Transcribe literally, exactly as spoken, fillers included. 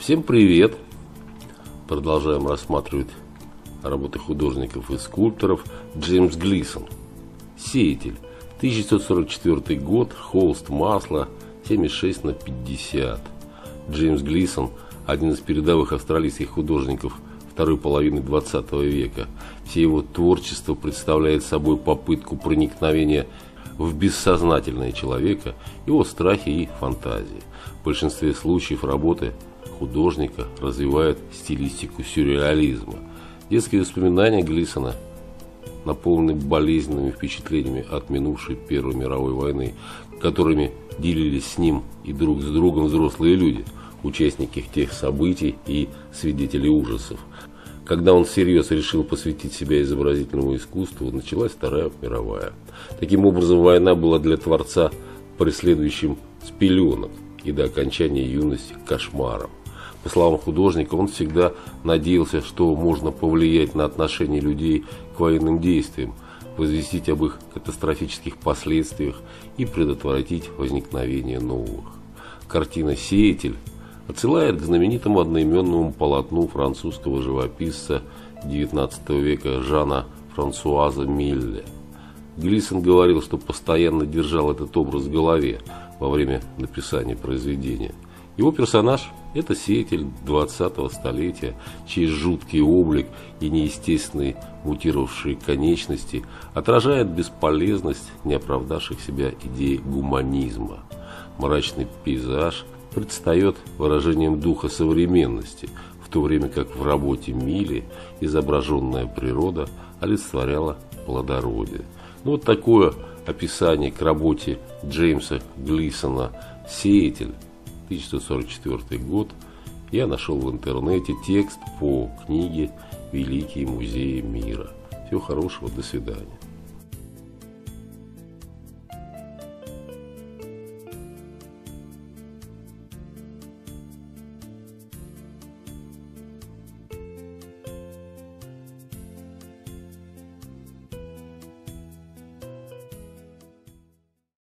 Всем привет! Продолжаем рассматривать работы художников и скульпторов. Джеймс Глисон. Сеятель. тысяча девятьсот сорок четвёртый год. Холст масла. семьдесят шесть на пятьдесят. Джеймс Глисон – один из передовых австралийских художников второй половины двадцатого века. Все его творчество представляет собой попытку проникновения в бессознательное человека, его страхи и фантазии. В большинстве случаев работы художника развивают стилистику сюрреализма. Детские воспоминания Глисона наполнены болезненными впечатлениями от минувшей Первой мировой войны, которыми делились с ним и друг с другом взрослые люди, участники тех событий и свидетели ужасов. Когда он всерьез решил посвятить себя изобразительному искусству, началась Вторая мировая. Таким образом, война была для творца преследующим с пеленок и до окончания юности кошмаром. По словам художника, он всегда надеялся, что можно повлиять на отношение людей к военным действиям, возвестить об их катастрофических последствиях и предотвратить возникновение новых. Картина «Сеятель» отсылает к знаменитому одноименному полотну французского живописца девятнадцатого века Жана Франсуаза Милле. Глисон говорил, что постоянно держал этот образ в голове во время написания произведения. Его персонаж – это сеятель двадцатого столетия, чей жуткий облик и неестественные мутировавшие конечности отражают бесполезность неоправдавших себя идей гуманизма. Мрачный пейзаж предстает выражением духа современности, в то время как в работе Милле изображенная природа олицетворяла плодородие. Ну, вот такое описание к работе Джеймса Глисона «Сеятель», тысяча девятьсот сорок четвёртый год. Я нашел в интернете текст по книге «Великие музеи мира». Всего хорошего, до свидания.